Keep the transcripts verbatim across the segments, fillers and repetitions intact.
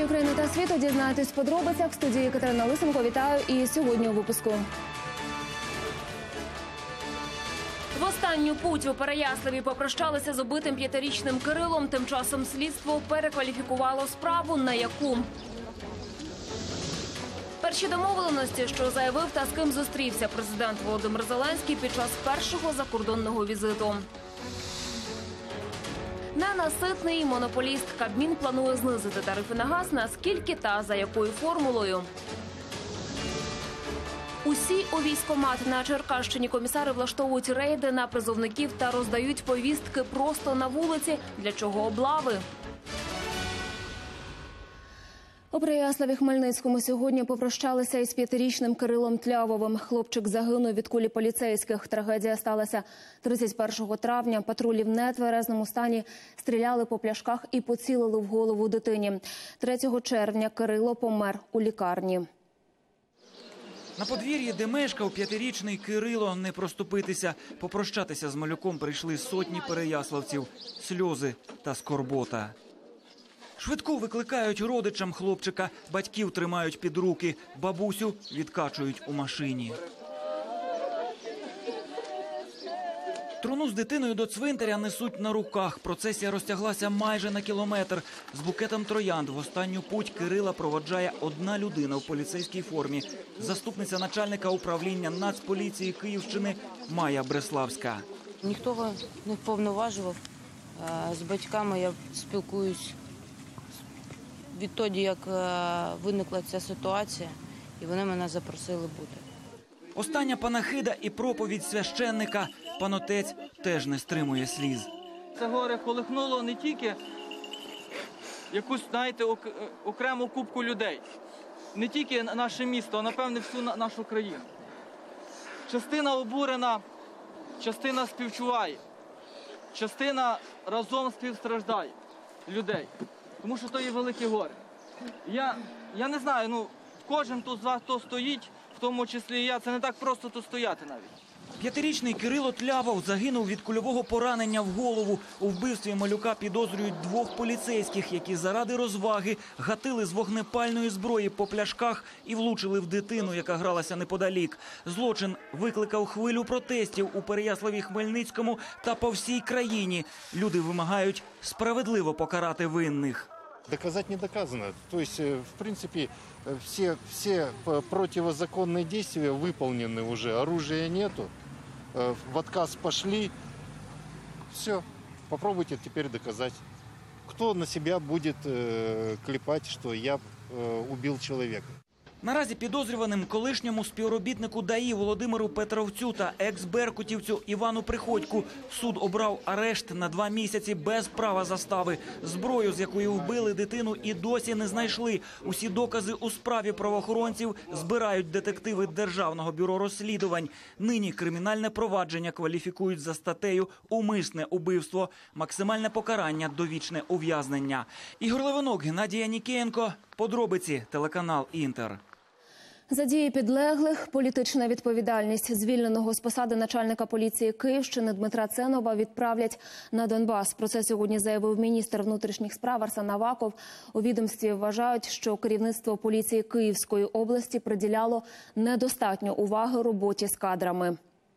події України та світу дізнаєтесь в подробицях. В студії Катерина Лисенко. Вітаю. І сьогодні у випуску. В останню путь у Переяславі попрощалися з убитим п'ятирічним Кирилом. Тим часом слідство перекваліфікувало справу на яку. Перші домовленості, що заявив та з ким зустрівся президент Володимир Зеленський під час першого закордонного візиту. Ненаситний монополіст. Кабмін планує знизити тарифи на газ. Наскільки та за якою формулою? Усі у військкомат. На Черкащині комісари влаштовують рейди на призовників та роздають повістки просто на вулиці. Для чого облави? У Переяславі Хмельницькому сьогодні попрощалися із п'ятирічним Кирилом Тлявовим. Хлопчик загинув від кулі поліцейських. Трагедія сталася тридцять першого травня. Патрулі в нетверезному стані стріляли по пляшках і поцілили в голову дитині. третього червня Кирило помер у лікарні. На подвір'ї, де мешкав п'ятирічний Кирило, не проступитися. Попрощатися з малюком прийшли сотні переяславців. Сльози та скорбота. Швидку викликають родичам хлопчика, батьків тримають під руки, бабусю відкачують у машині. Труну з дитиною до цвинтаря несуть на руках. Процесія розтяглася майже на кілометр. З букетом троянд в останню путь Кирила проводжає одна людина в поліцейській формі. Заступниця начальника управління Нацполіції Київщини Майя Бреславська. Ніхто не вповноважував. З батьками я спілкуюсь відтоді, як виникла ця ситуація, і вони мене запросили бути. Остання панахида і проповідь священника. Пан отець теж не стримує сліз. Це горе колихнуло не тільки якусь, знаєте, окрему купку людей, не тільки наше місто, а, напевне, всю нашу країну. Частина обурена, частина співчуває, частина разом співстраждає людей. Тому що то є велике горе. Я, я не знаю, ну, кожен тут з вас, хто стоїть, в тому числі і я, це не так просто тут стояти навіть. П'ятирічний Кирило Тлявов загинув від кульового поранення в голову. У вбивстві малюка підозрюють двох поліцейських, які заради розваги гатили з вогнепальної зброї по пляшках і влучили в дитину, яка гралася неподалік. Злочин викликав хвилю протестів у Переяславі Хмельницькому та по всій країні. Люди вимагають справедливо покарати винних. Доказать не доказано. То есть, в принципе, все, все противозаконные действия выполнены уже. Оружия нету, в отказ пошли. Все, попробуйте теперь доказать. Кто на себя будет клепать, что я убил человека? Наразі підозрюваним колишньому співробітнику ДАІ Володимиру Петровцю та екс-беркутівцю Івану Приходьку суд обрав арешт на два місяці без права застави. Зброю, з якою вбили дитину, і досі не знайшли. Усі докази у справі правоохоронців збирають детективи Державного бюро розслідувань. Нині кримінальне провадження кваліфікують за статтею «Умисне убивство». Максимальне покарання – довічне ув'язнення. Ігор Левинок, Геннадій Анікієнко. Подробиці. Телеканал «Інтер». За дії підлеглих політична відповідальність. Звільненого з посади начальника поліції Київщини Дмитра Ценова відправлять на Донбас. Про це сьогодні заявив міністр внутрішніх справ Арсен Аваков. У відомстві вважають, що керівництво поліції Київської області приділяло недостатньо уваги роботі з кадрами.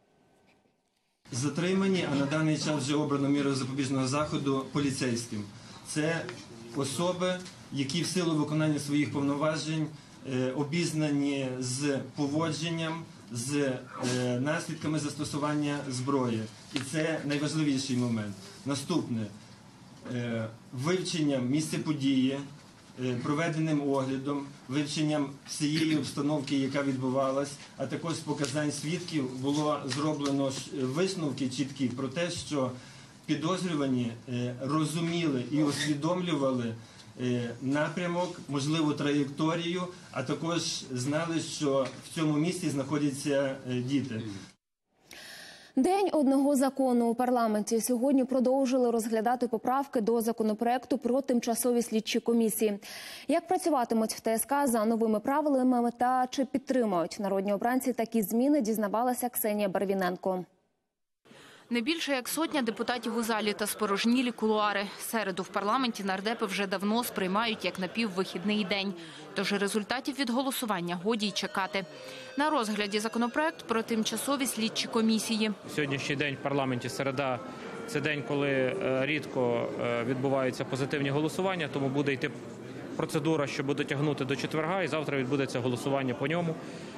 Затримані, а на даний час вже обрано міру запобіжного заходу поліцейським. Це особи, які в силу виконання своїх повноважень обізнані з поводженням, з наслідками застосування зброї. І це найважливіший момент. Наступне – вивченням місця події, проведеним оглядом, вивченням всієї обстановки, яка відбувалась, а також з показань свідків було зроблено висновки чіткі про те, що підозрювані розуміли і усвідомлювали напрямок, можливо, траєкторію, а також знали, що в цьому місці знаходяться діти. День одного закону у парламенті. Сьогодні продовжили розглядати поправки до законопроекту про тимчасові слідчі комісії. Як працюватимуть в ТСК за новими правилами та чи підтримають народні обранці такі зміни, дізнавалася Ксенія Барвіненко. Не більше як сотня депутатів у залі та спорожнілі кулуари. Середу в парламенті нардепи вже давно сприймають як напіввихідний день. Тож результатів від голосування годі й чекати. На розгляді законопроект про тимчасові слідчі комісії. Сьогоднішній день в парламенті середа – це день, коли рідко відбуваються позитивні голосування, тому буде йти процедура, щоб дотягнути до четверга, і завтра відбудеться голосування по ньому.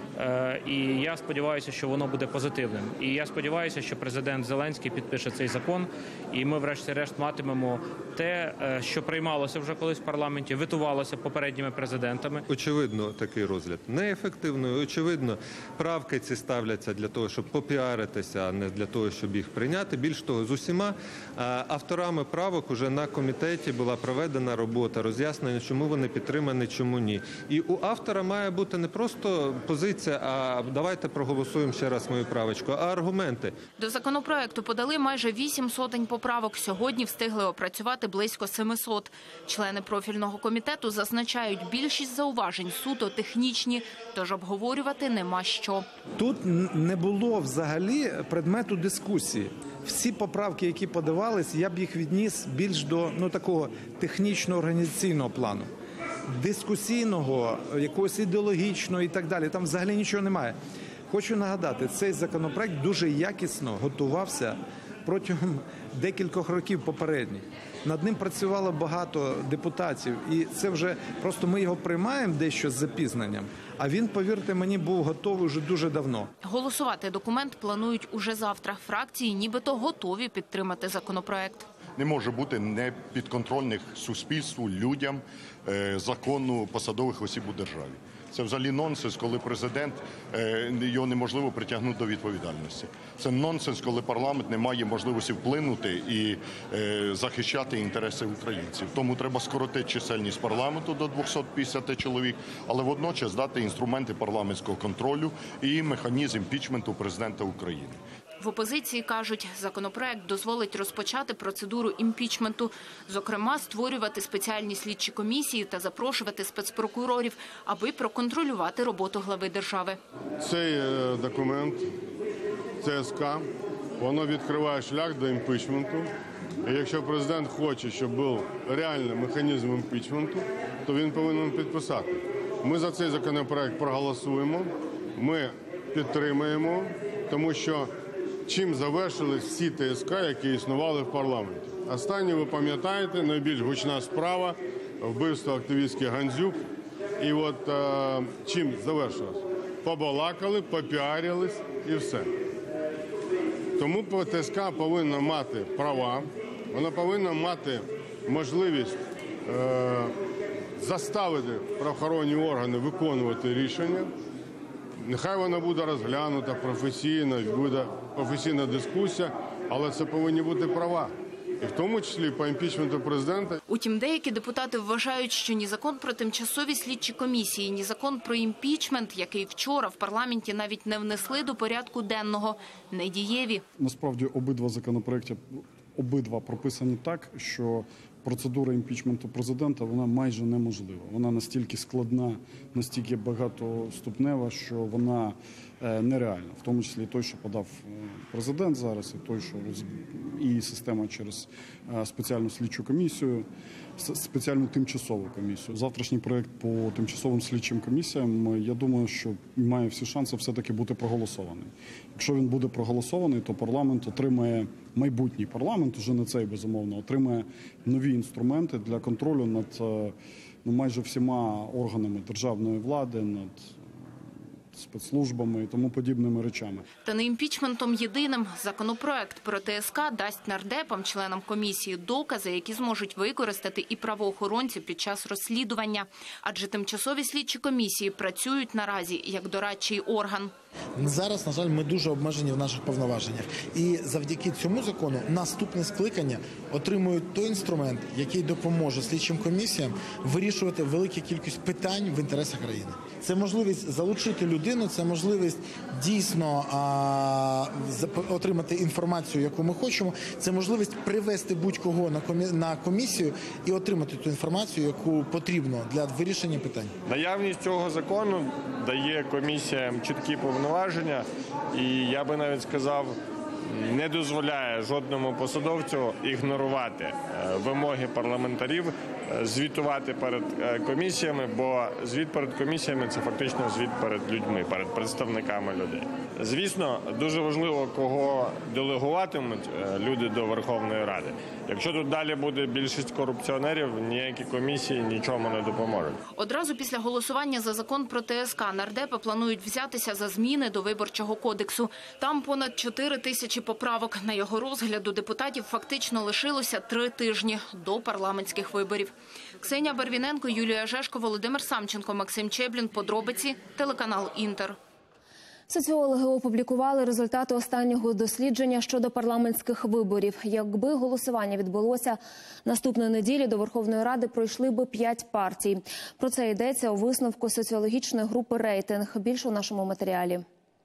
І я сподіваюся, що воно буде позитивним. І я сподіваюся, що президент Зеленський підпише цей закон, і ми врешті-решт матимемо те, що приймалося вже колись в парламенті, ветувалося попередніми президентами. Очевидно, такий розгляд неефективний. Очевидно, правки ці ставляться для того, щоб попіаритися, а не для того, щоб їх прийняти. Більш того, з усіма авторами правок уже на комітеті була проведена робота, роз'яснення, чому вони підтримані, чому ні. І у автора має бути не просто позиція, а давайте проголосуємо ще раз мою правочку, а аргументи. До законопроекту подали майже вісім сотень поправок. Сьогодні встигли опрацювати близько семисот. Члени профільного комітету зазначають, більшість зауважень суто технічні, тож обговорювати нема що. Тут не було взагалі предмету дискусії. Всі поправки, які подавались, я б їх відніс більш до ну, такого технічно-організаційного плану. Дискусійного, якогось ідеологічного і так далі. Там взагалі нічого немає. Хочу нагадати, цей законопроект дуже якісно готувався протягом декількох років попередніх. Над ним працювало багато депутатів, і це вже просто ми його приймаємо дещо з запізненням, а він, повірте мені, був готовий вже дуже давно. Голосувати документ планують уже завтра. Фракції нібито готові підтримати законопроект. Не може бути непідконтрольних суспільству, людям, закону посадових осіб у державі. Це взагалі нонсенс, коли президент, його неможливо притягнути до відповідальності. Це нонсенс, коли парламент не має можливості вплинути і захищати інтереси українців. Тому треба скоротити чисельність парламенту до двохсот п'ятдесят чоловік, але водночас дати інструменти парламентського контролю і механізм імпічменту президента України. В опозиції кажуть, законопроект дозволить розпочати процедуру імпічменту, зокрема, створювати спеціальні слідчі комісії та запрошувати спецпрокурорів, аби проконтролювати роботу глави держави. Цей документ, ЦСК, воно відкриває шлях до імпічменту. І якщо президент хоче, щоб був реальний механізм імпічменту, то він повинен підписати. Ми за цей законопроект проголосуємо, ми підтримаємо, тому що чим завершились всі ТСК, які існували в парламенті. Останнє, ви пам'ятаєте, найбільш гучна справа – вбивство активістки Гандзюк. І от е, чим завершилось? Побалакали, попіарились і все. Тому ТСК повинна мати права, вона повинна мати можливість е, заставити правоохоронні органи виконувати рішення. Нехай вона буде розглянута професійно, буде професійна дискусія, але це повинні бути права. І в тому числі по імпічменту президента. Утім, деякі депутати вважають, що ні закон про тимчасові слідчі комісії, ні закон про імпічмент, який вчора в парламенті навіть не внесли до порядку денного, не дієві. Насправді обидва законопроекти, обидва прописані так, що процедура імпічменту президента, вона майже неможлива. Вона настільки складна, настільки багатоступнева, що вона нереальна. В тому числі і той, що подав президент зараз, і той, що і система через спеціальну слідчу комісію, спеціальну тимчасову комісію. Завтрашній проект по тимчасовим слідчим комісіям, я думаю, що має всі шанси все-таки бути проголосований. Якщо він буде проголосований, то парламент отримає, майбутній парламент, вже не цей, безумовно, отримає нові інструменти для контролю над ну, майже всіма органами державної влади, над спецслужбами і тому подібними речами. Та не імпічментом єдиним. Законопроект про ТСК дасть нардепам, членам комісії, докази, які зможуть використати і правоохоронці під час розслідування. Адже тимчасові слідчі комісії працюють наразі як дорадчий орган. Зараз, на жаль, ми дуже обмежені в наших повноваженнях. І завдяки цьому закону наступне скликання отримують той інструмент, який допоможе слідчим комісіям вирішувати велику кількість питань в інтересах країни. Це можливість залучити людину, це можливість дійсно а, отримати інформацію, яку ми хочемо, це можливість привести будь-кого на, комі... на комісію і отримати ту інформацію, яку потрібно для вирішення питань. Наявність цього закону дає комісіям чіткі повноваження і, я би навіть сказав, не дозволяє жодному посадовцю ігнорувати е, вимоги парламентарів, е, звітувати перед е, комісіями, бо звіт перед комісіями – це фактично звіт перед людьми, перед представниками людей. Звісно, дуже важливо, кого делегуватимуть е, люди до Верховної Ради. Якщо тут далі буде більшість корупціонерів, ніякі комісії нічому не допоможуть. Одразу після голосування за закон про ТСК нардепи планують взятися за зміни до Виборчого кодексу. Там понад чотири тисячі поправок. На його розгляд у депутатів фактично лишилося три тижні до парламентських виборів. Ксенія Барвіненко, Юлія Жешко, Володимир Самченко, Максим Чеблін. Подробиці. Телеканал «Інтер». Соціологи опублікували результати останнього дослідження щодо парламентських виборів. Якби голосування відбулося наступної неділі, до Верховної Ради пройшли би п'ять партій. Про це йдеться у висновку соціологічної групи «Рейтинг». Більше у нашому матеріалі.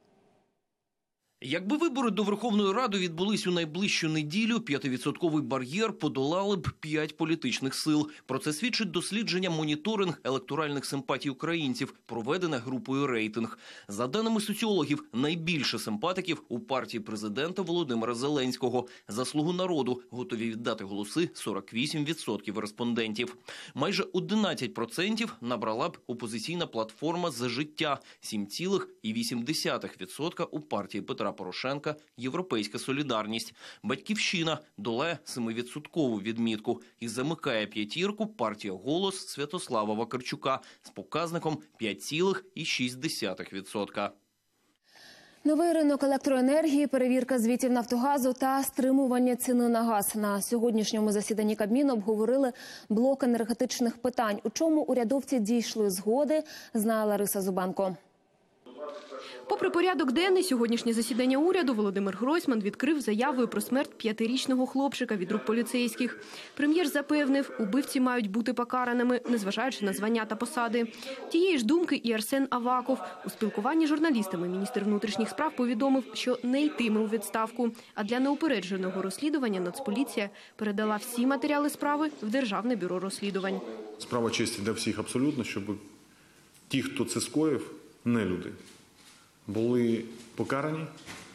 Якби вибори до Верховної Ради відбулись у найближчу неділю, п'ятивідсотковий бар'єр подолали б п'ять політичних сил. Про це свідчить дослідження «Моніторинг електоральних симпатій українців», проведене групою «Рейтинг». За даними соціологів, найбільше симпатиків у партії президента Володимира Зеленського. За «Слугу народу» готові віддати голоси сорок вісім відсотків респондентів. Майже одинадцять відсотків набрала б опозиційна платформа «За життя», сім цілих вісім десятих відсотка у партії Петра Порошенка «Європейська солідарність». «Батьківщина» долає семивідсоткову відмітку і замикає п'ятірку партія «Голос» Святослава Вакарчука з показником п'ять цілих шість десятих відсотка. Новий ринок електроенергії, перевірка звітів «Нафтогазу» та стримування ціни на газ. На сьогоднішньому засіданні Кабміну обговорили блок енергетичних питань. У чому урядовці дійшли згоди, знає Лариса Зубенко. Попри порядок денний, сьогоднішнє засідання уряду Володимир Гройсман відкрив заявою про смерть п'ятирічного хлопчика від рук поліцейських. Прем'єр запевнив, убивці мають бути покараними, незважаючи на звання та посади. Тієї ж думки і Арсен Аваков. У спілкуванні з журналістами міністр внутрішніх справ повідомив, що не йтиме у відставку. А для неупередженого розслідування Нацполіція передала всі матеріали справи в Державне бюро розслідувань. Справа честі для всіх абсолютно, щоб ті, хто це скоїв, не люди, були покарані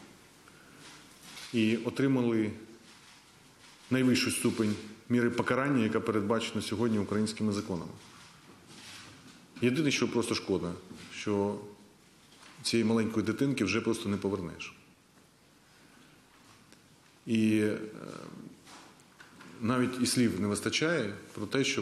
і отримали найвищу ступень міри покарання, яка передбачена сьогодні українськими законами. Єдине, що просто шкода, що цієї маленької дитинки вже просто не повернеш. І навіть і слів не вистачає про те, щоб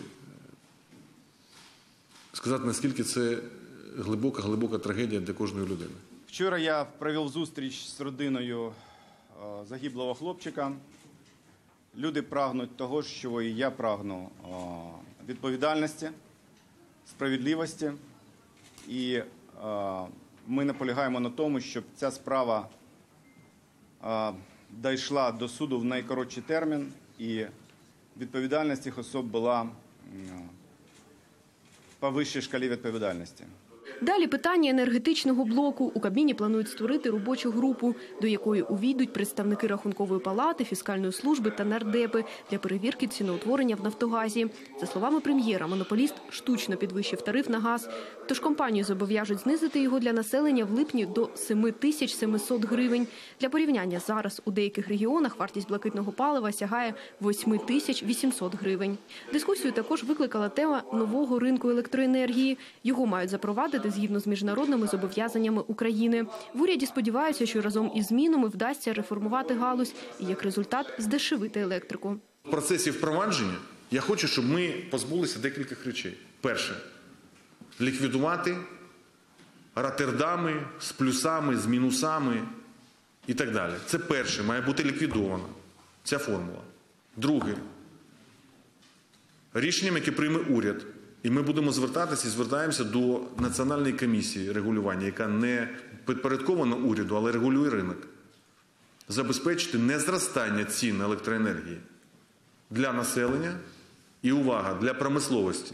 сказати, наскільки це глибока-глибока трагедія для кожної людини. Вчора я провів зустріч з родиною загиблого хлопчика. Люди прагнуть того, що і я прагну – відповідальності, справедливості. І ми наполягаємо на тому, щоб ця справа дійшла до суду в найкоротший термін і відповідальність цих осіб була по вищій шкалі відповідальності. Далі питання енергетичного блоку. У Кабміні планують створити робочу групу, до якої увійдуть представники Рахункової палати, фіскальної служби та нардепи для перевірки ціноутворення в «Нафтогазі». За словами прем'єра, монополіст штучно підвищив тариф на газ, тож компанію зобов'яжуть знизити його для населення в липні до семи тисяч семисот гривень. Для порівняння, зараз у деяких регіонах вартість блакитного палива сягає восьми тисяч вісімсот гривень. Дискусію також викликала тема нового ринку електроенергії. Його мають запровадити згідно з міжнародними зобов'язаннями України. В уряді сподіваються, що разом із змінами вдасться реформувати галузь і, як результат, здешевити електрику. В процесі впровадження я хочу, щоб ми позбулися декількох речей. Перше – ліквідувати Роттердами з плюсами, з мінусами і так далі. Це перше, має бути ліквідована ця формула. Друге – рішенням, яке прийме уряд. І ми будемо звертатися і звертаємося до Національної комісії регулювання, яка не підпорядкована уряду, але регулює ринок. Забезпечити незростання цін на електроенергії для населення і, увага, для промисловості.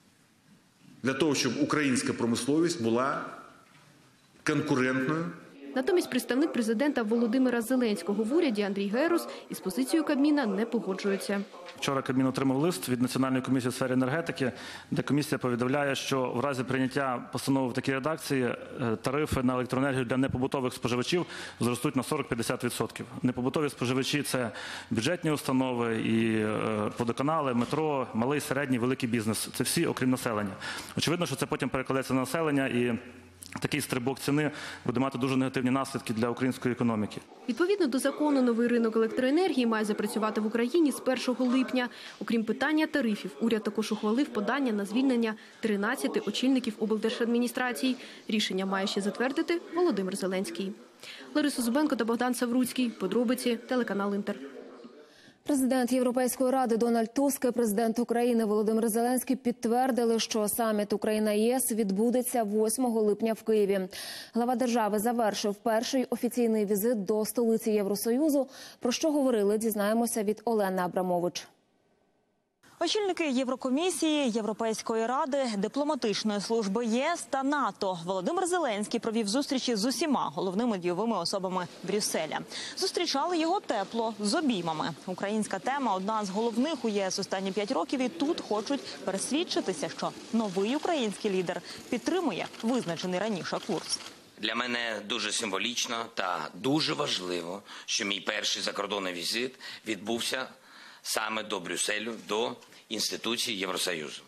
Для того, щоб українська промисловість була конкурентною. Натомість представник президента Володимира Зеленського в уряді Андрій Герус із позицією Кабміна не погоджується. Вчора Кабмін отримав лист від Національної комісії у сфері енергетики, де комісія повідомляє, що в разі прийняття постанови в такій редакції тарифи на електроенергію для непобутових споживачів зростуть на сорок-п'ятдесят відсотків. Непобутові споживачі – це бюджетні установи, і водоканали, метро, малий, середній, великий бізнес. Це всі, окрім населення. Очевидно, що це потім перекладеться на населення, і такий стрибок ціни буде мати дуже негативні наслідки для української економіки. Відповідно до закону, новий ринок електроенергії має запрацювати в Україні з першого липня. Окрім питання тарифів, уряд також ухвалив подання на звільнення тринадцяти очільників облдержадміністрацій. Рішення має ще затвердити Володимир Зеленський. Лариса Зубенко та Богдан Савруцький. Подробиці. Телеканал «Інтер». Президент Європейської ради Дональд Туск і президент України Володимир Зеленський підтвердили, що саміт Україна-ЄС відбудеться восьмого липня в Києві. Глава держави завершив перший офіційний візит до столиці Євросоюзу. Про що говорили, дізнаємося від Олени Абрамович. Очільники Єврокомісії, Європейської ради, дипломатичної служби ЄС та НАТО Володимир Зеленський провів зустрічі з усіма головними дійовими особами Брюсселя. Зустрічали його тепло, з обіймами. Українська тема – одна з головних у ЄС останні п'ять років, і тут хочуть пересвідчитися, що новий український лідер підтримує визначений раніше курс. Для мене дуже символічно та дуже важливо, що мій перший закордонний візит відбувся саме до Брюсселю, до інституцій Євросоюзу.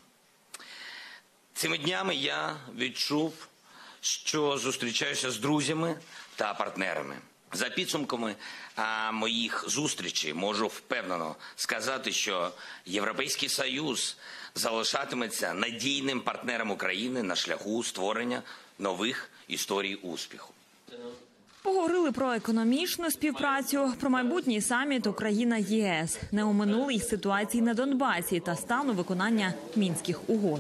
Цими днями я відчув, що зустрічаюся з друзями та партнерами. За підсумками а, моїх зустрічей можу впевнено сказати, що Європейський Союз залишатиметься надійним партнером України на шляху створення нових історій успіху. Поговорили про економічну співпрацю, про майбутній саміт Україна-ЄС, не оминули й ситуації на Донбасі та стану виконання Мінських угод.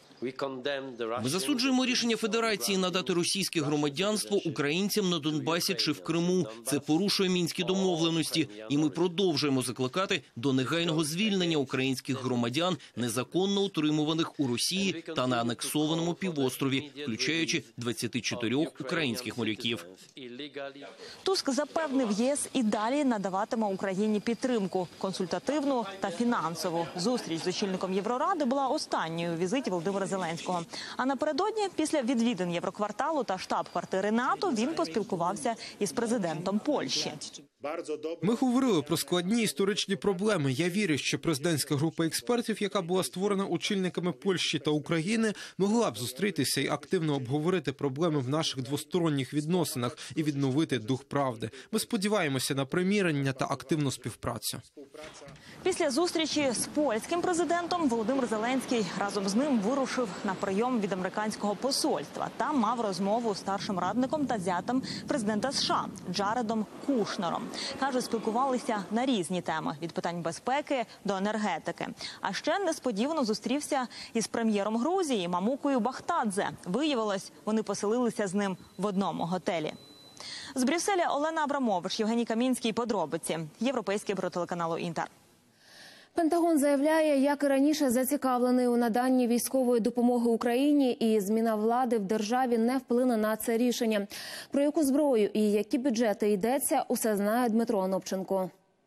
Ми засуджуємо рішення Федерації надати російське громадянство українцям на Донбасі чи в Криму. Це порушує мінські домовленості. І ми продовжуємо закликати до негайного звільнення українських громадян, незаконно утримуваних у Росії та на анексованому півострові, включаючи двадцять чотири українських моряків. Туск запевнив, ЄС і далі надаватиме Україні підтримку – консультативну та фінансову. Зустріч з очільником Євроради була останньою у візиті Володимира Зеленського. А напередодні, після відвідин Єврокварталу та штаб-квартири НАТО, він поспілкувався із президентом Польщі. Ми говорили про складні історичні проблеми. Я вірю, що президентська група експертів, яка була створена очільниками Польщі та України, могла б зустрітися і активно обговорити проблеми в наших двосторонніх відносинах і відновити дух правди. Ми сподіваємося на примирення та активну співпрацю. Після зустрічі з польським президентом Володимир Зеленський разом з ним вирушив на прийом від американського посольства. Там мав розмову з старшим радником та зятем президента США Джаредом Кушнером. Каже, спілкувалися на різні теми – від питань безпеки до енергетики. А ще несподівано зустрівся із прем'єром Грузії Мамукою Бахтадзе. Виявилось, вони поселилися з ним в одному готелі. З Брюсселя Олена Абрамович, Євгеній Камінський. Подробиці. Європейське бюро телеканалу «Інтер». Пентагон заявляє, як і раніше, зацікавлений у наданні військової допомоги Україні, і зміна влади в державі не вплине на це рішення. Про яку зброю і які бюджети йдеться, усе знає Дмитро Онопченко.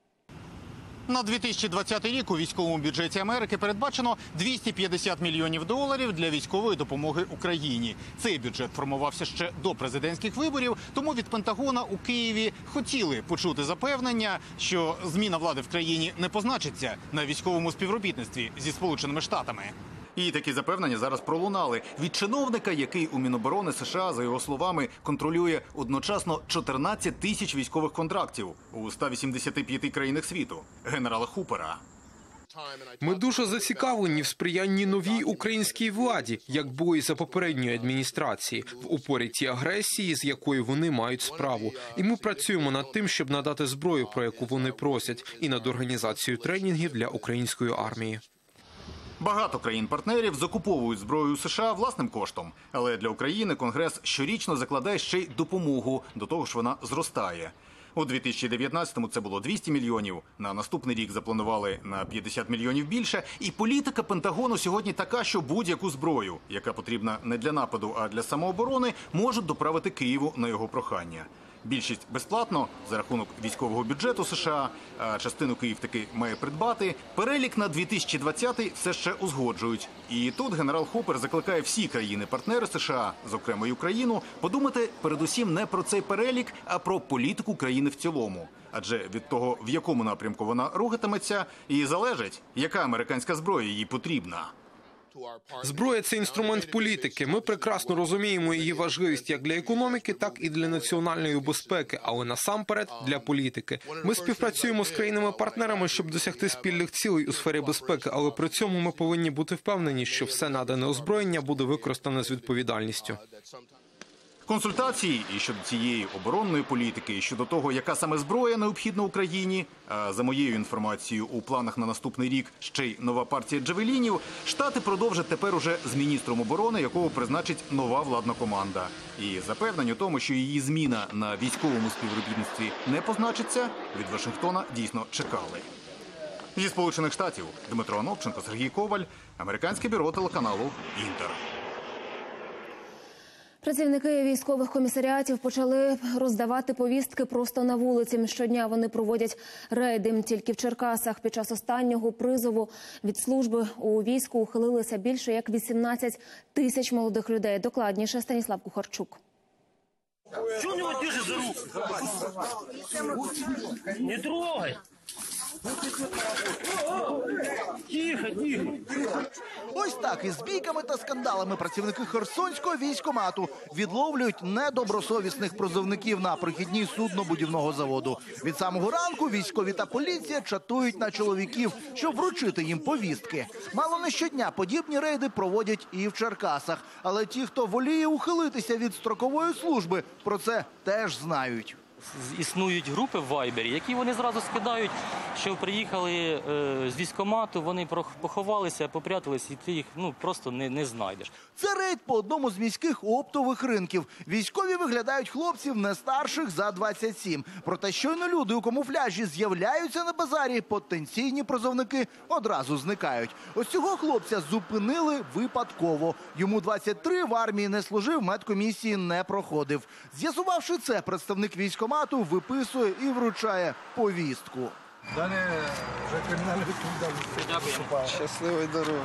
На дві тисячі двадцятий рік у військовому бюджеті Америки передбачено двісті п'ятдесят мільйонів доларів для військової допомоги Україні. Цей бюджет формувався ще до президентських виборів, тому від Пентагона у Києві хотіли почути запевнення, що зміна влади в країні не позначиться на військовому співробітництві зі Сполученими Штатами. І такі запевнення зараз пролунали від чиновника, який у Міноборони США, за його словами, контролює одночасно чотирнадцять тисяч військових контрактів у ста вісімдесяти п'яти країнах світу – генерала Хупера. Ми дуже зацікавлені в сприянні новій українській владі, як було і за попередньої адміністрації, в упорі ті агресії, з якою вони мають справу. І ми працюємо над тим, щоб надати зброю, про яку вони просять, і над організацією тренінгів для української армії. Багато країн-партнерів закуповують зброю США власним коштом. Але для України Конгрес щорічно закладає ще й допомогу, до того ж вона зростає. У дві тисячі дев'ятнадцятому це було двісті мільйонів, на наступний рік запланували на п'ятдесят мільйонів більше. І політика Пентагону сьогодні така, що будь-яку зброю, яка потрібна не для нападу, а для самооборони, можуть доправити Києву на його прохання. Більшість безплатно за рахунок військового бюджету США, а частину Київ таки має придбати. Перелік на дві тисячі двадцятий все ще узгоджують. І тут генерал Хопер закликає всі країни-партнери США, зокрема й Україну, подумати передусім не про цей перелік, а про політику країни в цілому. Адже від того, в якому напрямку вона рухатиметься, і залежить, яка американська зброя їй потрібна. Зброя – це інструмент політики. Ми прекрасно розуміємо її важливість як для економіки, так і для національної безпеки, але насамперед для політики. Ми співпрацюємо з країнами-партнерами, щоб досягти спільних цілей у сфері безпеки, але при цьому ми повинні бути впевнені, що все надане озброєння буде використане з відповідальністю. Консультації і щодо цієї оборонної політики, і щодо того, яка саме зброя необхідна Україні, а за моєю інформацією, у планах на наступний рік ще й нова партія джавелінів, Штати продовжать тепер уже з міністром оборони, якого призначить нова владна команда. І запевнень у тому, що її зміна на військовому співробітництві не позначиться, від Вашингтона дійсно чекали. Зі Сполучених Штатів Дмитро Оновченко, Сергій Коваль, американське бюро телеканалу «Інтер». Працівники військових комісаріатів почали роздавати повістки просто на вулиці. Щодня вони проводять рейди. Тільки в Черкасах під час останнього призову від служби у війську ухилилися більше як вісімнадцять тисяч молодих людей. Докладніше Станіслав Кухарчук. Чего его держишь за руку? Не трогай! Тихо, тихо. Ось так із бійками та скандалами працівники Херсонського військкомату відловлюють недобросовісних призовників на прохідній суднобудівного заводу. Від самого ранку військові та поліція чатують на чоловіків, щоб вручити їм повістки. Мало не щодня подібні рейди проводять і в Черкасах. Але ті, хто воліє ухилитися від строкової служби, про це теж знають. Існують групи в Вайбері, які вони зразу скидають, що приїхали е, з військкомату, вони поховалися, попрятались, і ти їх ну, просто не, не знайдеш. Це рейд по одному з міських оптових ринків. Військові виглядають хлопців не старших за двадцять сім. Проте щойно люди у камуфляжі з'являються на базарі, потенційні призовники одразу зникають. Ось цього хлопця зупинили випадково. Йому двадцять три, в армії не служив, медкомісії не проходив. З'ясувавши це, представник військкомату виписує і вручає повістку. Далі вже кримінальна відповідальність. Щасливої дороги.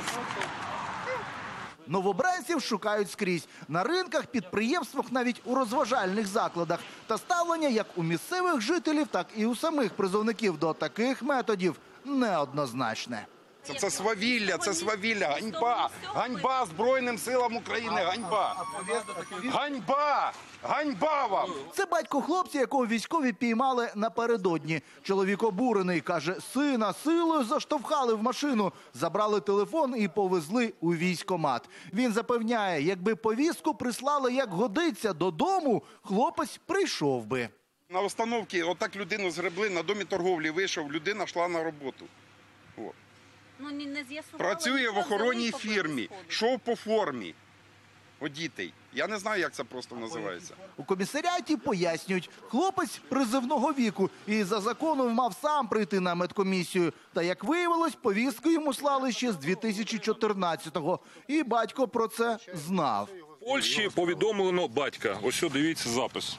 Новобранців шукають скрізь. На ринках, підприємствах, навіть у розважальних закладах. Та ставлення як у місцевих жителів, так і у самих призовників до таких методів неоднозначне. Це, це свавілля, це свавілля, ганьба, ганьба Збройним силам України, ганьба, ганьба, ганьба вам. Це батько хлопця, якого військові піймали напередодні. Чоловік обурений, каже, сина силою заштовхали в машину, забрали телефон і повезли у військкомат. Він запевняє, якби повістку прислали як годиться додому, хлопець прийшов би. На установці отак людину згребли, на домі торговлі вийшов, людина йшла на роботу. От. Ну, не, не працює в охоронній фірмі, йшов по формі. Одітий. Я не знаю, як це просто називається. У комісаріаті пояснюють, хлопець призивного віку і за законом мав сам прийти на медкомісію. Та, як виявилось, повістку йому слали ще з дві тисячі чотирнадцятого. І батько про це знав. В Польщі повідомлено батька. Ось що, дивіться запис.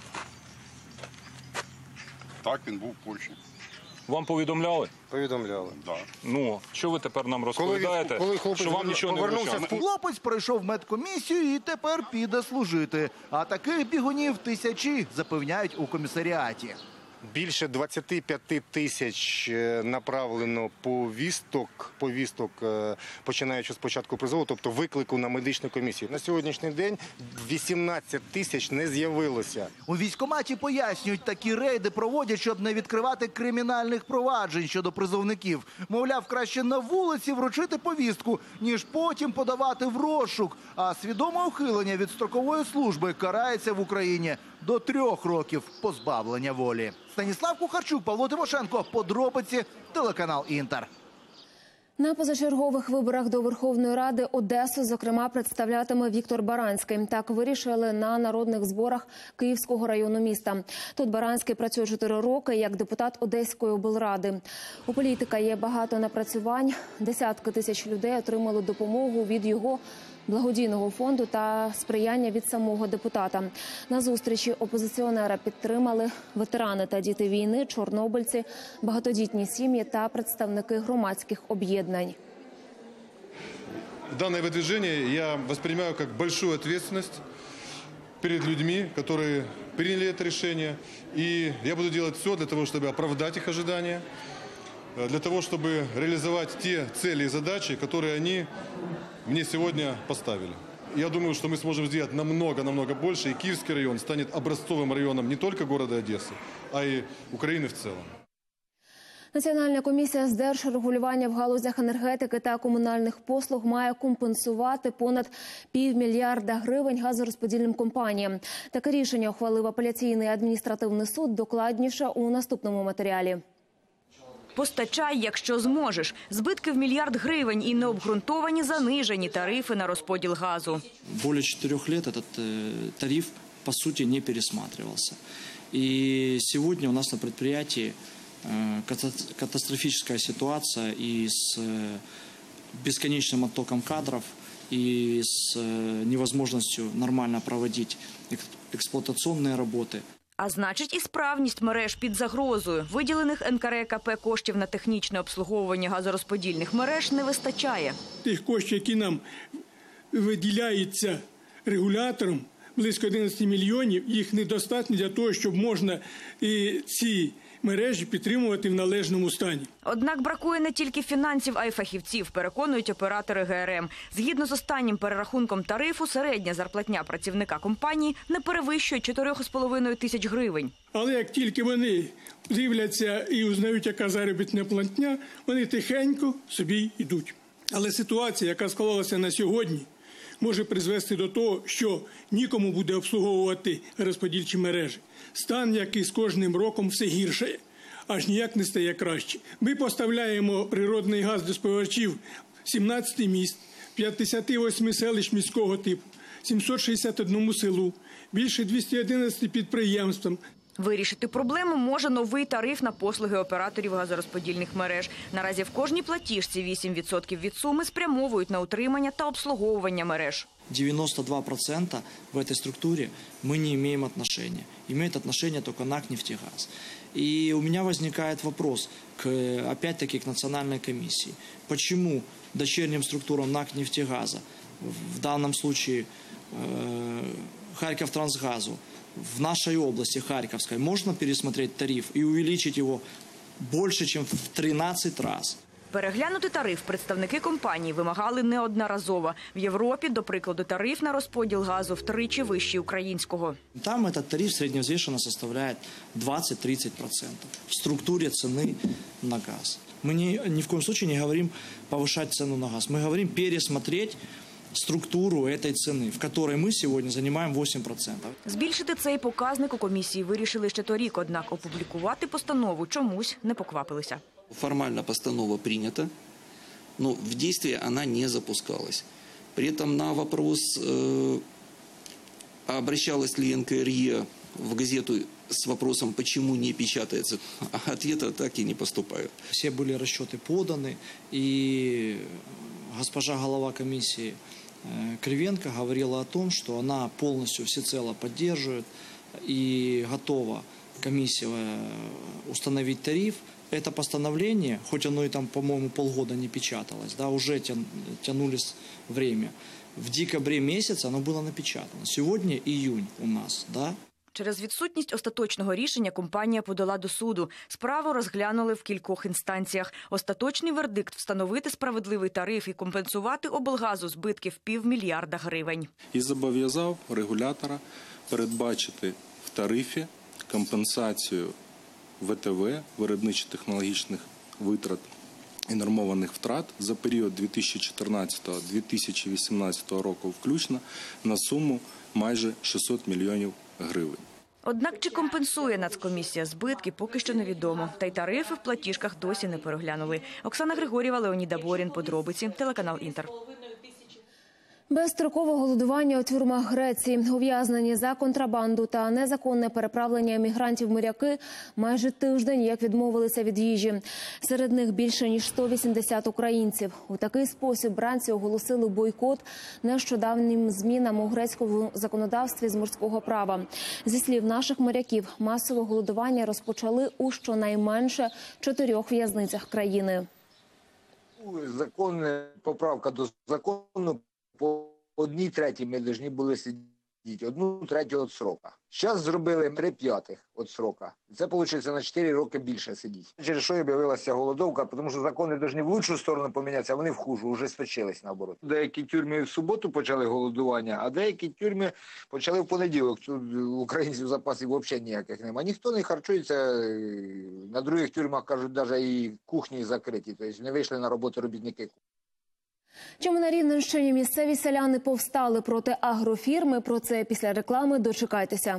Так, він був в Польщі. Вам повідомляли? Повідомляли. Так. Ну, що ви тепер нам розповідаєте, коли, коли що вам нічого не вручали? Хлопець пройшов медкомісію і тепер піде служити. А таких бігунів тисячі, запевняють у комісаріаті. Більше двадцять п'ять тисяч направлено повісток, повісток, починаючи з початку призову, тобто виклику на медичну комісію. На сьогоднішній день вісімнадцять тисяч не з'явилося. У військкоматі пояснюють, такі рейди проводять, щоб не відкривати кримінальних проваджень щодо призовників. Мовляв, краще на вулиці вручити повістку, ніж потім подавати в розшук. А свідоме ухилення від строкової служби карається в Україні до трьох років позбавлення волі. Станіслав Кухарчук, Павло Тимошенко. Подробиці, телеканал «Інтер». На позачергових виборах до Верховної Ради Одесу, зокрема, представлятиме Віктор Баранський. Так вирішили на народних зборах Київського району міста. Тут Баранський працює чотири роки як депутат Одеської облради. У політика є багато напрацювань. Десятки тисяч людей отримали допомогу від його благодійного фонду та сприяння від самого депутата. На зустрічі опозиціонера підтримали ветерани та діти війни, чорнобильці, багатодітні сім'ї та представники громадських об'єднань. Данное выдвижение я воспринимаю как большую ответственность перед людьми, которые приняли это решение. И я буду делать все для того, чтобы оправдать их ожидания, для того, чтобы реализовать те цели и задачи, которые они мне сегодня поставили. Я думаю, что мы сможем сделать намного-намного больше, и Киевский район станет образцовым районом не только города Одессы, а и Украины в целом. Національна комісія з держрегулювання в галузях енергетики та комунальних послуг має компенсувати понад півмільярда гривень газорозподільним компаніям. Таке рішення ухвалив апеляційний адміністративний суд. Докладніше у наступному матеріалі. Постачай, якщо зможеш. Збитки в мільярд гривень і необґрунтовані занижені тарифи на розподіл газу. Более четырех лет этот тариф, по сути, не пересматривался. И сегодня у нас на предприятии катастрофическая ситуация и с бесконечным оттоком кадров, и с невозможностью нормально проводить эксплуатационные работы. А значить, і справність мереж під загрозою. Виділених ен ка ер і ка пе коштів на технічне обслуговування газорозподільних мереж не вистачає. Тих коштів, які нам виділяються регулятором, близько одинадцять мільйонів, їх недостатньо для того, щоб можна і ці мережі підтримувати в належному стані. Однак бракує не тільки фінансів, а й фахівців, переконують оператори ге ер ем. Згідно з останнім перерахунком тарифу, середня зарплатня працівника компанії не перевищує чотирьох з половиною тисяч гривень. Але як тільки вони дивляться і узнають, яка заробітна платня, вони тихенько собі йдуть. Але ситуація, яка склалася на сьогодні, може призвести до того, що нікому буде обслуговувати розподільчі мережі. Стан, який з кожним роком все гіршає, аж ніяк не стає краще. Ми поставляємо природний газ до споживачів сімнадцять міст, п'ятдесят вісім селищ міського типу, сімсот шістдесят одному селу, більше двохсот одинадцяти підприємствам. Вирішити проблему може новий тариф на послуги операторів газорозподільних мереж. Наразі в кожній платіжці вісім відсотків від суми спрямовують на утримання та обслуговування мереж. девяносто два процента в этой структуре мы не имеем отношения. Имеет отношение только НАК «Нефтегаз». И у меня возникает вопрос, к, опять-таки, к национальной комиссии. Почему дочерним структурам НАК «Нефтегаза», в данном случае э, Харьковтрансгазу, в нашей области, Харьковской, можно пересмотреть тариф и увеличить его больше, чем в тринадцать раз? Переглянути тариф представники компанії вимагали неодноразово. В Європі, до прикладу, тариф на розподіл газу втричі вищий українського. Там этот тариф средневзвешенно составляет двадцать-тридцать процентов в структуре цены на газ. Мы ни, ни в коем случае не говорим повышать цену на газ. Мы говорим пересмотреть структуру этой цены, в которой мы сегодня занимаем вісім процентів. Збільшити цей показник у комісії вирішили ще торік, однак опублікувати постанову чомусь не поквапилися. Формально постанова принята, но в действие она не запускалась. При этом на вопрос, э, обращалась ли эн ка эр и в газету с вопросом, почему не печатается, ответа так и не поступает. Все были расчеты поданы, и госпожа глава комиссии Кривенко говорила о том, что она полностью всецело поддерживает и готова комиссия установить тариф. Это постановление, хоть оно и там, по-моему, полгода не печаталось, да, уже тянулись время. В декабре месяце оно было напечатано. Сегодня июнь у нас, да. Через відсутність остаточного рішення компанія подала до суду. Справу розглянули в кількох інстанціях. Остаточний вердикт – встановити справедливий тариф і компенсувати облгазу збитки в півмільярда гривень. І зобов'язав регулятора передбачити в тарифі компенсацію вэ те вэ, виробничо-технологічних витрат і нормованих втрат за період дві тисячі чотирнадцятого - дві тисячі вісімнадцятого року включно на суму майже шістсот мільйонів гривень. Однак чи компенсує Нацкомісія збитки, поки що невідомо. Та й тарифи в платіжках досі не переглянули. Оксана Григорєва, Леонід Аборін. Подробиці. Телеканал «Інтер». Безстрокове голодування у тюрмах Греції. Ув'язнені за контрабанду та незаконне переправлення мігрантів моряки майже тиждень як відмовилися від їжі. Серед них більше ніж сто вісімдесят українців. У такий спосіб бранці оголосили бойкот нещодавнім змінам у грецькому законодавстві з морського права. Зі слів наших моряків, масове голодування розпочали у щонайменше чотирьох в'язницях країни. Законна поправка до закону. По одній третій ми повинні були сидіти, одну третю від срока. Зараз зробили три п'ятих від срока. Це, виходить, на чотири роки більше сидіти. Через що і об'явилася голодовка, тому що закони повинні в лучшу сторону помінятися, а вони в хужу, вже сточились наоборот. Деякі тюрми в суботу почали голодування, а деякі тюрми почали в понеділок. Тут українців запасів взагалі ніяких немає. Ніхто не харчується, на других тюрмах, кажуть, навіть і кухні закриті, тобто не вийшли на роботу робітники. Чому на Рівненщині місцеві селяни повстали проти агрофірми? Про це після реклами. Дочекайтеся.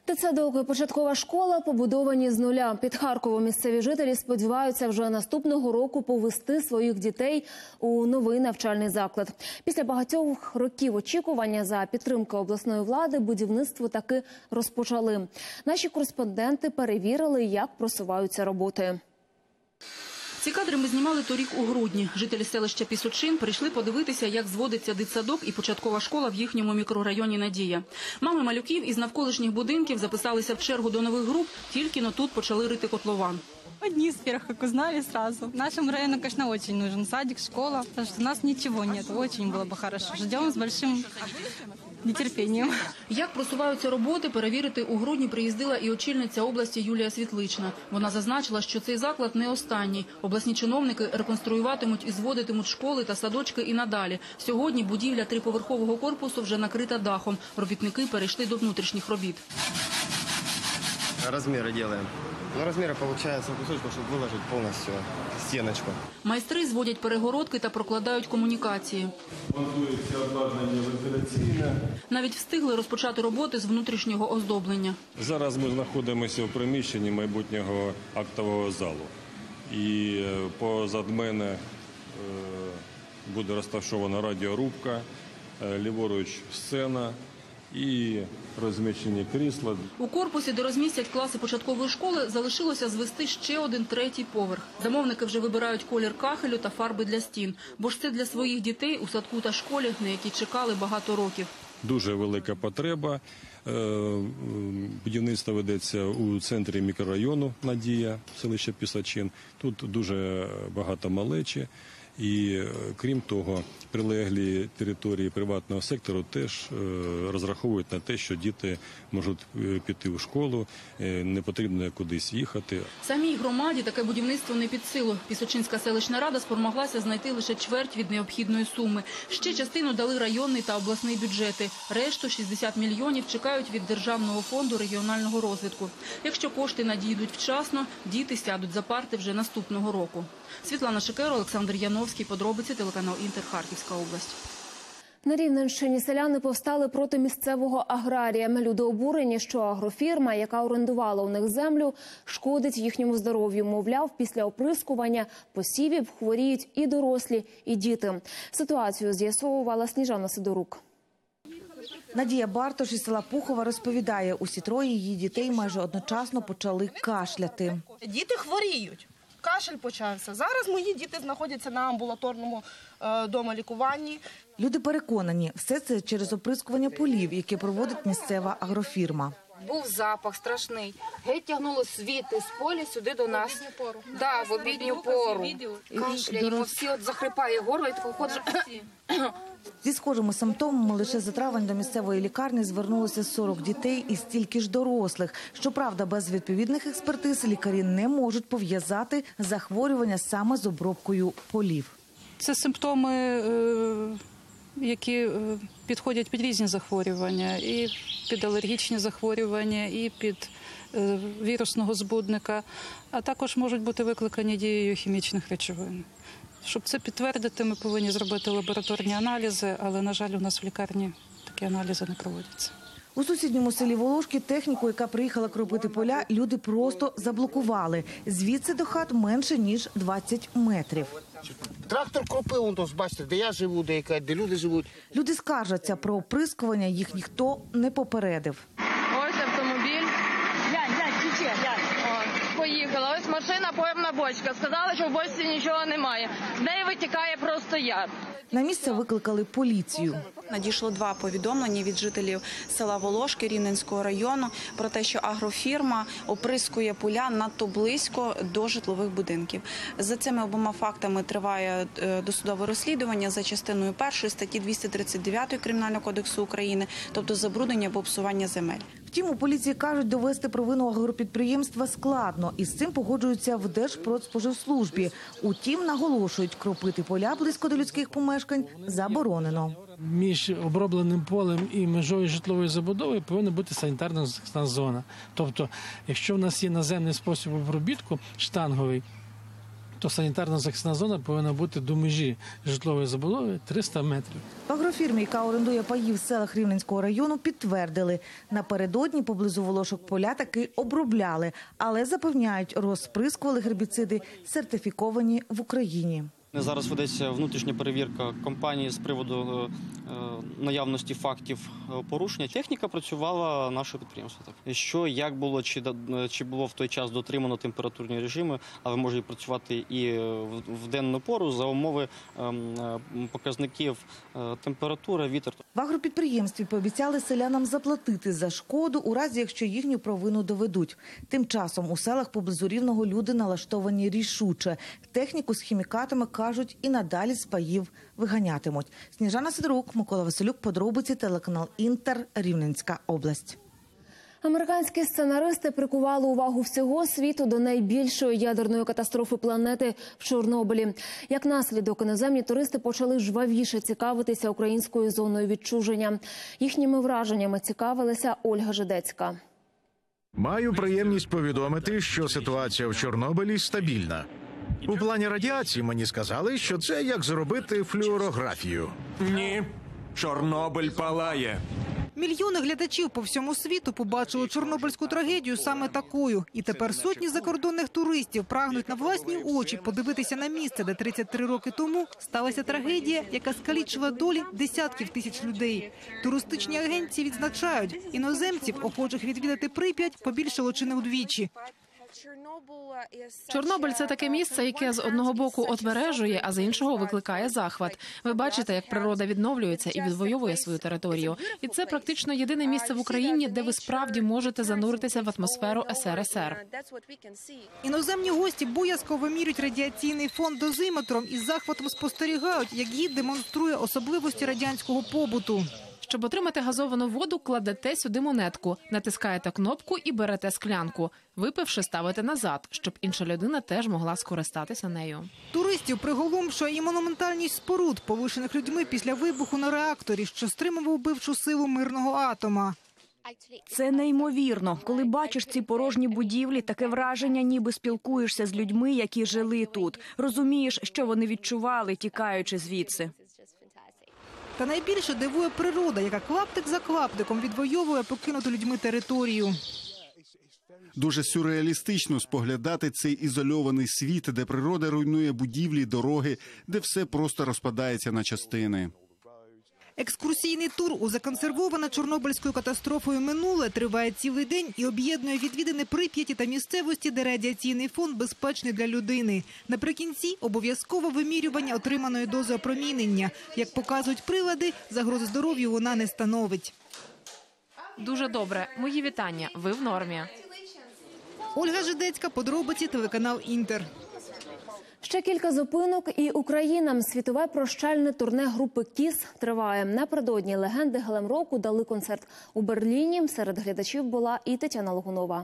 Дитсадок і початкова школа побудовані з нуля. Під Харковом місцеві жителі сподіваються вже наступного року повести своїх дітей у новий навчальний заклад. Після багатьох років очікування за підтримки обласної влади будівництво таки розпочали. Наші кореспонденти перевірили, як просуваються роботи. Ці кадри ми знімали торік у грудні. Жителі селища Пісочин прийшли подивитися, як зводиться дитсадок і початкова школа в їхньому мікрорайоні «Надія». Мами малюків із навколишніх будинків записалися в чергу до нових груп, тільки но тут почали рити котлован. Одни из первых, как узнали сразу. Нашему району, конечно, очень нужен садик, школа, потому что у нас ничего нет. Очень было бы хорошо. Ждем с большим нетерпінням. Як просуваються роботи, перевірити у грудні приїздила і очільниця області Юлія Світлична. Вона зазначила, що цей заклад не останній. Обласні чиновники реконструюватимуть і зводитимуть школи та садочки і надалі. Сьогодні будівля триповерхового корпусу вже накрита дахом. Робітники перейшли до внутрішніх робіт. Размеры делаем. Но размеры получается кусочку, чтобы выложить полностью стеночку. Майстри зводять перегородки та прокладають комунікації. Монтується обладнання вентиляційне. Навіть встигли розпочати роботи з внутрішнього оздоблення. Зараз ми знаходимося в приміщенні майбутнього актового залу. І позад мене буде розташована радіорубка, ліворуч сцена і розміщені крісла. У корпусі, де розмістять класи початкової школи, залишилося звести ще один третій поверх. Замовники вже вибирають колір кахелю та фарби для стін. Бо ж це для своїх дітей у садку та школі, на які чекали багато років. Дуже велика потреба. Будівництво ведеться у центрі мікрорайону «Надія», селище Пісочин. Тут дуже багато малечі. І, крім того, прилеглі території приватного сектору теж розраховують на те, що діти можуть піти у школу, не потрібно кудись їхати. Самій громаді таке будівництво не під силу. Пісочинська селищна рада спромоглася знайти лише чверть від необхідної суми. Ще частину дали районний та обласний бюджети. Решту, шістдесят мільйонів, чекають від Державного фонду регіонального розвитку. Якщо кошти надійдуть вчасно, діти сядуть за парти вже наступного року. Світлана Шикера, Олександр Яновський. Подробиці, телеканал «Інтер», Харківська область. На Рівненщині селяни повстали проти місцевого аграрія. Люди обурені, що агрофірма, яка орендувала у них землю, шкодить їхньому здоров'ю. Мовляв, після оприскування посівів хворіють і дорослі, і діти. Ситуацію з'ясовувала Сніжана Сидорук. Надія Бартош із села Пухова розповідає, усі троє її дітей майже одночасно почали кашляти. Діти хворіють. Кашель почався. Зараз мої діти знаходяться на амбулаторному е, домолікуванні. Люди переконані, все це через оприскування полів, яке проводить місцева агрофірма. Був запах страшний. Геть тягнуло звідти з поля сюди до нас. Да, в обідню пору. Кашляємо, всі от захрипає горло і тако ходжу. Зі схожими симптомами лише за травень до місцевої лікарні звернулося сорок дітей і стільки ж дорослих. Щоправда, без відповідних експертиз лікарі не можуть пов'язати захворювання саме з обробкою полів. Це симптоми, які підходять під різні захворювання, і під алергічні захворювання, і під вірусного збудника, а також можуть бути викликані дією хімічних речовин. Щоб це підтвердити, ми повинні зробити лабораторні аналізи, але, на жаль, у нас в лікарні такі аналізи не проводяться. У сусідньому селі Волошки техніку, яка приїхала кропити поля, люди просто заблокували. Звідси до хат менше, ніж двадцять метрів. Трактор кропив, он тут, бачите, де я живу, де, яка, де люди живуть. Люди скаржаться, про оприскування їх ніхто не попередив. Ось автомобіль. Глянь, глянь, тіче, глянь. Поїхала. Ось машина, повна бочка. Сказали, що в бочці нічого немає. З неї витікає просто яд. На місце викликали поліцію. Надійшло два повідомлення від жителів села Волошки Рівненського району про те, що агрофірма оприскує поля надто близько до житлових будинків. За цими обома фактами триває досудове розслідування за частиною першої статті двісті тридцять дев'ять Кримінального кодексу України, тобто забруднення або псування земель. Втім, у поліції кажуть, довести провину агропідприємства складно. І з цим погоджуються в Держпродспоживслужбі. Утім, наголошують, кропити поля близько до людських помешкань заборонено. Між обробленим полем і межою житлової забудови повинна бути санітарна захисна зона. Тобто, якщо в нас є наземний спосіб обробітку, штанговий, то санітарна захисна зона повинна бути до межі житлової забудови триста метрів. В агрофірмі, яка орендує паї в селах Рівненського району, підтвердили, напередодні поблизу Волошок поля таки обробляли, але запевняють, розприскували гербіциди, сертифіковані в Україні. Зараз ведеться внутрішня перевірка компанії з приводу е, наявності фактів порушення. Техніка працювала нашого підприємства. Так. Що, як було, чи, чи було в той час дотримано температурні режими, але може працювати і в, в денну пору за умови е, показників е, температури, вітер. В агропідприємстві пообіцяли селянам заплатити за шкоду у разі, якщо їхню провину доведуть. Тим часом у селах поблизу Рівного люди налаштовані рішуче. Техніку з хімікатами, кажуть, і надалі з паїв виганятимуть. Сніжана Сидорук, Микола Василюк, подробиці, телеканал Інтер, Рівненська область. Американські сценаристи прикували увагу всього світу до найбільшої ядерної катастрофи планети в Чорнобилі. Як наслідок, іноземні туристи почали жвавіше цікавитися українською зоною відчуження. Їхніми враженнями цікавилася Ольга Жидецька. Маю приємність повідомити, що ситуація в Чорнобилі стабільна. У плані радіації мені сказали, що це як зробити флюорографію. Ні, Чорнобиль палає. Мільйони глядачів по всьому світу побачили чорнобильську трагедію саме такою. І тепер сотні закордонних туристів прагнуть на власні очі подивитися на місце, де тридцять три роки тому сталася трагедія, яка скалічила долі десятків тисяч людей. Туристичні агенції відзначають, іноземців, охочих відвідати Прип'ять, побільшало чи не удвічі. Чорнобиль – це таке місце, яке з одного боку отмережує, а з іншого викликає захват. Ви бачите, як природа відновлюється і відвоює свою територію. І це практично єдине місце в Україні, де ви справді можете зануритися в атмосферу ес ер ес ер. Іноземні гості боязко вимірюють радіаційний фон дозиметром і з захватом спостерігають, як гід демонструє особливості радянського побуту. Щоб отримати газовану воду, кладете сюди монетку, натискаєте кнопку і берете склянку. Випивши, ставите назад, щоб інша людина теж могла скористатися нею. Туристів приголомшує і монументальність споруд, полишених людьми після вибуху на реакторі, що стримував вбивчу силу мирного атома. Це неймовірно. Коли бачиш ці порожні будівлі, таке враження, ніби спілкуєшся з людьми, які жили тут. Розумієш, що вони відчували, тікаючи звідси. Та найбільше дивує природа, яка клаптик за клаптиком відвоює покинуту людьми територію. Дуже сюрреалістично споглядати цей ізольований світ, де природа руйнує будівлі, дороги, де все просто розпадається на частини. Екскурсійний тур у законсервоване Чорнобильською катастрофою минуле триває цілий день і об'єднує відвідини Прип'яті та місцевості, де радіаційний фон безпечний для людини. Наприкінці обов'язкове вимірювання отриманої дози опромінення. Як показують прилади, загрози здоров'ю вона не становить. Дуже добре. Мої вітання. Ви в нормі. Ольга Жидецька, подробиці, телеканал Інтер. Ще кілька зупинок і Україна. Світове прощальне турне групи «Кіс» триває. Напередодні легенди глем-року дали концерт у Берліні. Серед глядачів була і Тетяна Логунова.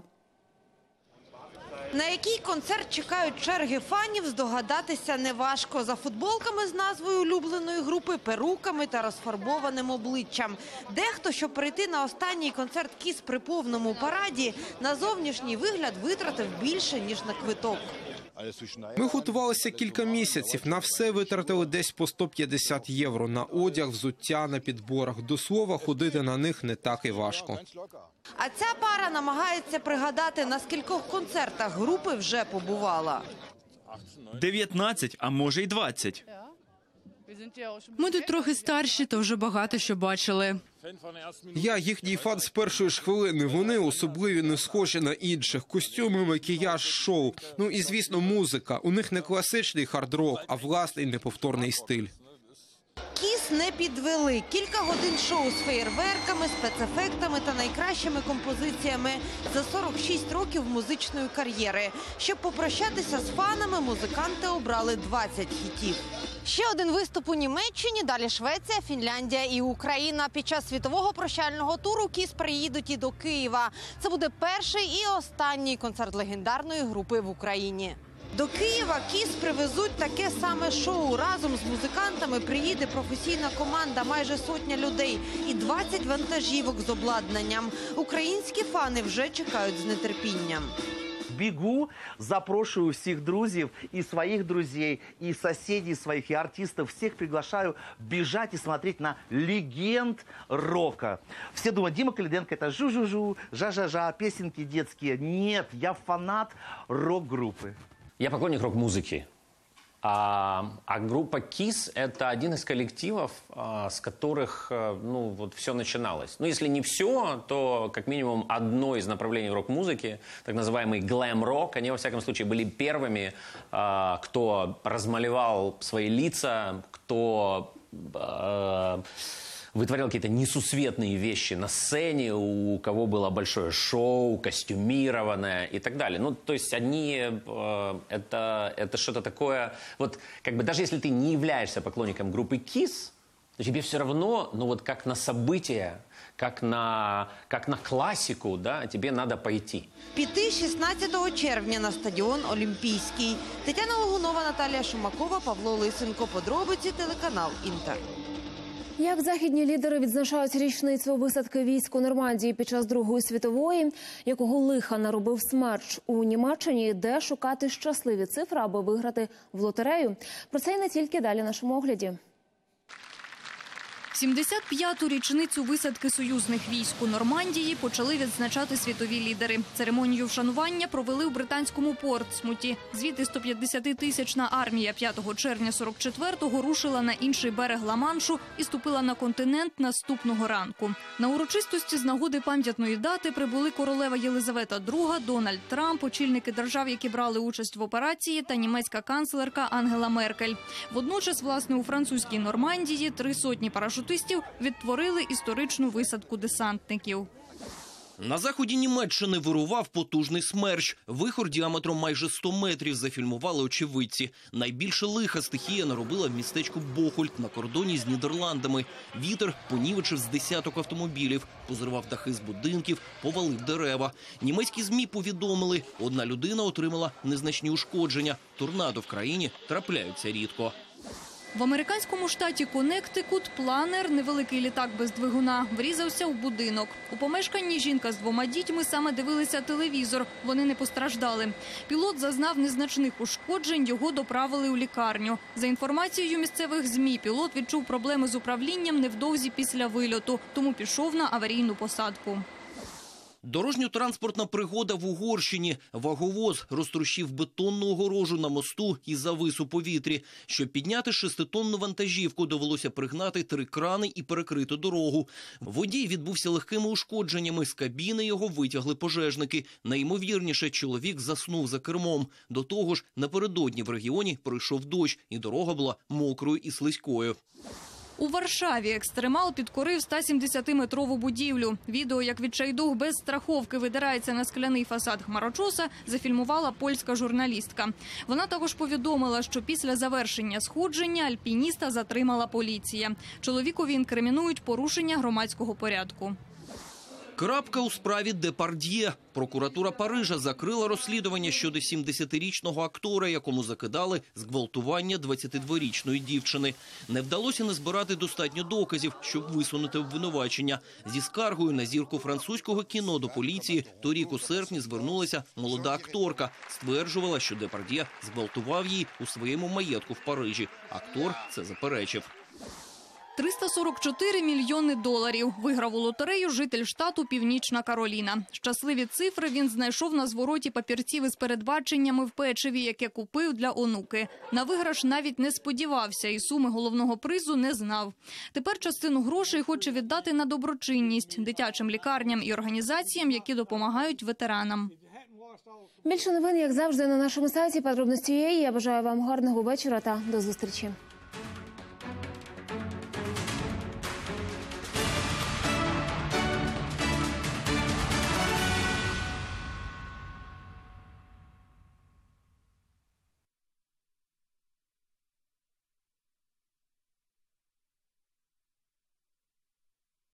На який концерт чекають черги фанів, здогадатися неважко. За футболками з назвою улюбленої групи, перуками та розфарбованим обличчям. Дехто, щоб прийти на останній концерт «Кіс» при повному параді, на зовнішній вигляд витратив більше, ніж на квиток. Ми готувалися кілька місяців. На все витратили десь по сто п'ятдесят євро. На одяг, взуття, на підборах. До слова, ходити на них не так і важко. А ця пара намагається пригадати, на скількох концертах групи вже побувала. дев'ятнадцять, а може й двадцять. Ми тут трохи старші, то вже багато що бачили. Я їхній фан з першої ж хвилини. Вони особливі, не схожі на інших. Костюми, макіяж, шоу. Ну і, звісно, музика. У них не класичний хард-рок, а власний неповторний стиль. «Кіс» не підвели. Кілька годин шоу з феєрверками, спецефектами та найкращими композиціями за сорок шість років музичної кар'єри. Щоб попрощатися з фанами, музиканти обрали двадцять хітів. Ще один виступ у Німеччині, далі Швеція, Фінляндія і Україна. Під час світового прощального туру «Кіс» приїдуть і до Києва. Це буде перший і останній концерт легендарної групи в Україні. До Києва «Кіс» привезуть таке саме шоу. Разом з музикантами приїде професійна команда, майже сотня людей і двадцять вантажівок з обладнанням. Українські фани вже чекають з нетерпінням. бегу, запрошую всех друзей, и своих друзей, и соседей своих, и артистов. Всех приглашаю бежать и смотреть на легенд рока. Все думают, Дима Калиденко это жу-жу-жу, жа-жа-жа, песенки детские. Нет, я фанат рок-группы. Я поклонник рок-музыки. А, а группа KISS – это один из коллективов, а, с которых а, ну, вот все начиналось. Ну, если не все, то как минимум одно из направлений рок-музыки, так называемый глэм-рок, они, во всяком случае, были первыми, а, кто размалевал свои лица, кто а, вытворял какие-то несусветные вещи на сцене, у кого было большое шоу, костюмированное и так далее. Ну, то есть они, э, это, это что-то такое, вот как бы даже если ты не являешься поклонником группы KISS, то тебе все равно, ну вот как на события, как на, как на классику, да, тебе надо пойти. Піти шістнадцятого червня на стадіон Олімпійський. Тетяна Логунова, Наталія Шумакова, Павло Лисенко. Подробиці, телеканал Інтер. Як західні лідери відзначають річницю висадки військ у Нормандії під час Другої світової, якого лиха наробив смерч у Німеччині, де шукати щасливі цифри, аби виграти в лотерею. Про це і не тільки далі в нашому огляді. сімдесят п'яту річницю висадки союзних військ у Нормандії почали відзначати світові лідери. Церемонію вшанування провели у британському Портсмуті. Звідти стоп'ятдесятитисячна армія п'ятого червня сорок четвертого рушила на інший берег Ла-Маншу і ступила на континент наступного ранку. На урочистості з нагоди пам'ятної дати прибули королева Єлизавета друга, Дональд Трамп, очільники держав, які брали участь в операції, та німецька канцлерка Ангела Меркель. Водночас, власне, у французькій Нормандії три сотні парашутистів відтворили історичну висадку десантників. На заході Німеччини вирував потужний смерч. Вихор діаметром майже сто метрів зафільмували очевидці. Найбільше лиха стихія наробила в містечку Бохольд на кордоні з Нідерландами. Вітер понівечив з десяток автомобілів, позривав дахи з будинків, повалив дерева. Німецькі ЗМІ повідомили, одна людина отримала незначні ушкодження. Торнадо в країні трапляються рідко. В американському штаті Коннектикут планер, невеликий літак без двигуна, врізався у будинок. У помешканні жінка з двома дітьми саме дивилися телевізор. Вони не постраждали. Пілот зазнав незначних ушкоджень, його доправили у лікарню. За інформацією місцевих ЗМІ, пілот відчув проблеми з управлінням невдовзі після вильоту, тому пішов на аварійну посадку. Дорожньо-транспортна пригода в Угорщині. Ваговоз розтрощив бетонну огорожу на мосту і завис у повітрі. Щоб підняти шеститонну вантажівку, довелося пригнати три крани і перекрити дорогу. Водій відбувся легкими ушкодженнями. З кабіни його витягли пожежники. Найімовірніше, чоловік заснув за кермом. До того ж, напередодні в регіоні пройшов дощ, і дорога була мокрою і слизькою. У Варшаві екстремал підкорив стосімдесятиметрову будівлю. Відео, як відчайдух без страховки видирається на скляний фасад хмарочоса, зафільмувала польська журналістка. Вона також повідомила, що після завершення сходження альпініста затримала поліція. Чоловікові інкримінують порушення громадського порядку. Крапка у справі Депард'є. Прокуратура Парижа закрила розслідування щодо сімдесятирічного актора, якому закидали зґвалтування двадцятидворічної дівчини. Не вдалося назбирати достатньо доказів, щоб висунути обвинувачення. Зі скаргою на зірку французького кіно до поліції торік у серпні звернулася молода акторка. Стверджувала, що Депард'є зґвалтував її у своєму маєтку в Парижі. Актор це заперечив. триста сорок чотири мільйони доларів виграв у лотерею житель штату Північна Кароліна. Щасливі цифри він знайшов на звороті папірців із передбаченнями в печиві, яке купив для онуки. На виграш навіть не сподівався і суми головного призу не знав. Тепер частину грошей хоче віддати на доброчинність дитячим лікарням і організаціям, які допомагають ветеранам. Більше новин, як завжди, на нашому сайті. Подробності є. Я бажаю вам гарного вечора та до зустрічі.